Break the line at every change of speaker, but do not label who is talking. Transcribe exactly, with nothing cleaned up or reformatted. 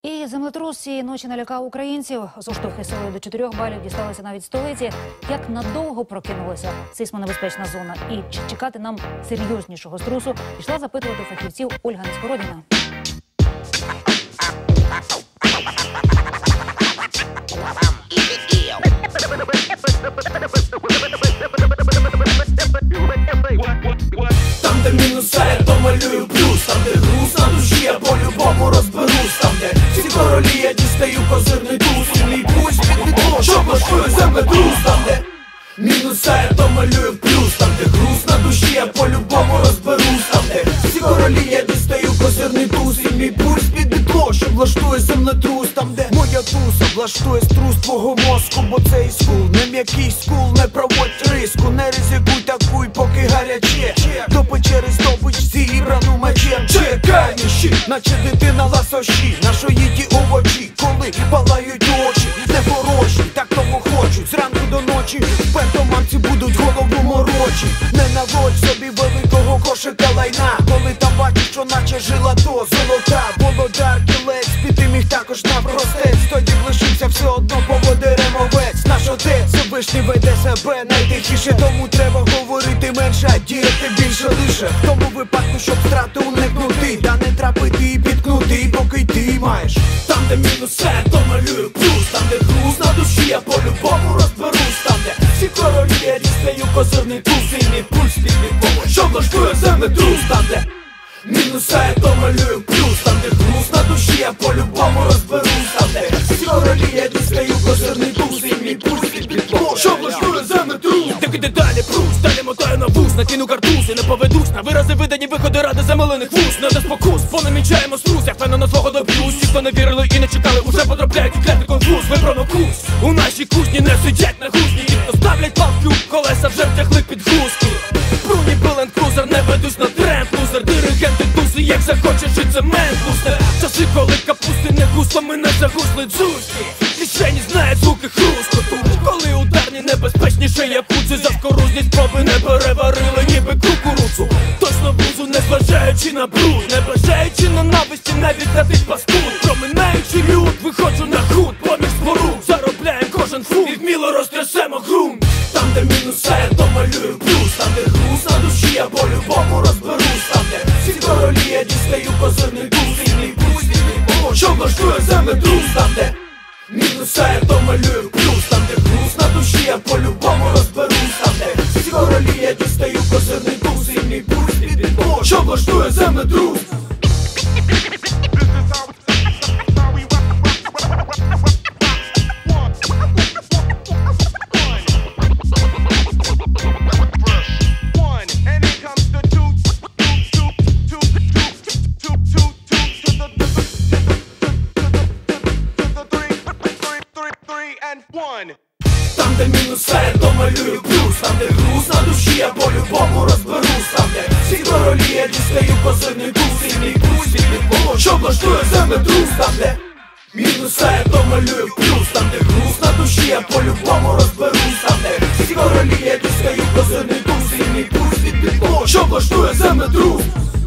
І землетрус цієї ночі налякав українців. Зоштовхи силою до чотирьох балів дісталися навіть столиці. Як надовго прокинулася сейсмонебезпечна зона і чи чекати нам серйознішого струсу, пішла запитувати фахівців Ольга Нескородіна.
Там, де мінуса, я то малюю плюс. Там, де груз на душі, я по-любому розберусь. Там, де всі королі, я дістаю козирний туз. І мій пульс під вітром, що влаштує землетрус. Там, де мінуса, я то малюю плюс. Там, де груз на душі, я по-любому розберусь. Там, де всі королі, я дістаю козирний туз. І мій пульс під вітром, що влаштує землетрус. Там, де моя туса влаштує струс твого мозку. Бо цей скул, не м'який скул, не проводь риску. Не ризикуй, такуй, поки гаряче. До печери здобич зібрану мечем. Чекай, ніщі, наче дитина ласощі. Нашої ті овочі, коли палають очі. Не ворожі, так того хочуть. Зранку до ночі пертоманці будуть голову морочі. Не наводь собі великого кошика лайна. Коли там бачиш, що наче жила то золота. Володар, кілець, піти міг також навпростець. Тоді б лишився все одно поводирем овець. Наш отець Всевишній веде себе найтихіше. Тому треба говорити менше, а діяти більше лише. В тому випадку, щоб втрати уникнути. Та не трапити і підкнути, поки ти маєш. Там, де мінусе, то малюю плюс. Там, де груз на душі, я по-любому розберусь. Там, де всі королі, я дістаю козирний туз. І мій пульс під віком, що влаштує землетрус. Там, де мінуса, я то малюю плюс. Там, де груз на душі, я по-любому розберусь. Там, де всі королі, я дістаю козирний туз. І мій пульс під віком, що влаштує землетрус.
Так іде далі прус, далі мотаю на вуз. Накину картуз і не поведусь на вирази видані виходи ради замилених вуз. Не до спокус, понамічаємо струс. Я впевнено свого доб'юсь. Ті, хто не вірили і не чекали, уже потрапляють у клятий конфуз. Ви промокус, у нашій кузні не сидять на гузні. Ті, хто ставлять палки у колеса, вже втягли під гузки. Пруні Белен Крузер, не ведусь на тренд. Лузер, диригенти тузи, як захочеш і цемент лусне. Часи, коли капусти не густо, мене загусли дзузьки. Кишені знають звуки хрускоту. Коли ударні небезпечніше якудзи. За скорузні спроби не переварили ніби кукурудзу. Точно бузу, не зважаючи на бруд. Не бажаючи ненависті, навіть на тих паскуд. Проминаючи люд, виходжу на худ. Поміж споруд, заробляєм кожен фунт. І вміло розтрясемо ґрунт.
Там, де мінуса, я то малюю плюс. Там, де груз на душі, я по-любому розберусь. Там, де всі королі, я дістаю козирний туз. І мій пульс під віком, що влаштує землетрус. Там, де мінуса, я то малюю плюс. Там, де груз на душі, я по-любому розберусь. Там, де всі королі, я дістаю козирний туз. І мій пульс під віком, що влаштує землетрус. Там, де мінуса, я то малюю плюс. Там, де груз на душі, я по-любому розберусь. Там, де всі королі, я дістаю козирний туз. І мій пульс під віком, що влаштує землетрус. Там, де мінуса, я то малюю плюс. Там, де груз на душі, я по-любому розберусь. Там, де всі королі, я дістаю козирний туз. І мій пульс під віком, що влаштує землетрус.